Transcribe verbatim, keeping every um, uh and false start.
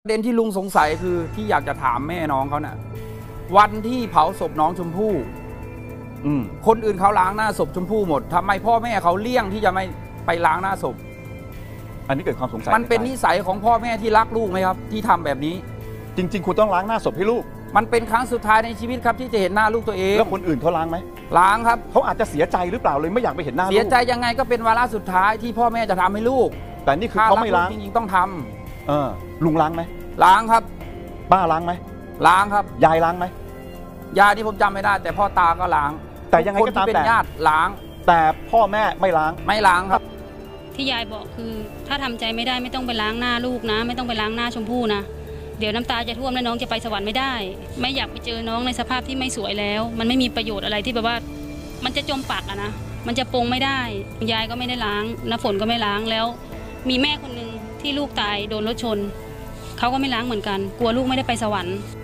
ประเด็นที่ลุงสงสัยคือที่อยากจะถามแม่น้องเขานะ่ะวันที่เผาศพน้องชมพู่อืมคนอื่นเขาล้างหน้าศพชมพู่หมดทำไมพ่อแม่เขาเลี่ยงที่จะไม่ไปล้างหน้าศพอันนี้เกิดความสงสัยมันเป็นนิสัยของพ่อแม่ที่รักลูกไหมครับที่ทำแบบนี้จริงๆคุณต้องล้างหน้าศพให้ลูกมันเป็นครั้งสุดท้ายในชีวิตครับที่จะเห็นหน้าลูกตัวเองแล้วคนอื่นเขาล้างไหมล้างครับเขาอาจจะเสียใจหรือเปล่าเลยไม่อยากไปเห็นหน้าลูกเสียใจยังไงก็เป็นวาระสุดท้ายที่พ่อแม่จะทำให้ลูกแต่นี่คือเขาไม่ล้างจริงๆต้องทำเออลุงล้างไหมล้างครับป้าล้างไหมล้างครับยายล้างไหมยายที่ผมจำไม่ได้แต่พ่อตาก็ล้างแต่ยังไงก็ตามแต่เป็นญาติล้างแต่พ่อแม่ไม่ล้างไม่ล้างครับที่ยายบอกคือถ้าทำใจไม่ได้ไม่ต้องไปล้างหน้าลูกนะไม่ต้องไปล้างหน้าชมพู่นะเดี๋ยวน้ำตาจะท่วมแล้วน้องจะไปสวรรค์ไม่ได้ไม่อยากไปเจอน้องในสภาพที่ไม่สวยแล้วมันไม่มีประโยชน์อะไรที่แบบว่ามันจะจมปักอะนะมันจะปรงไม่ได้ยายก็ไม่ได้ล้างน้ำฝนก็ไม่ล้างแล้วมีแม่คนนึงที่ลูกตายโดนรถชนเขาก็ไม่ล้างเหมือนกันกลัวลูกไม่ได้ไปสวรรค์